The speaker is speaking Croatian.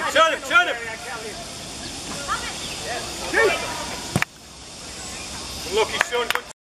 Turn him, turn him. Look, he's showing good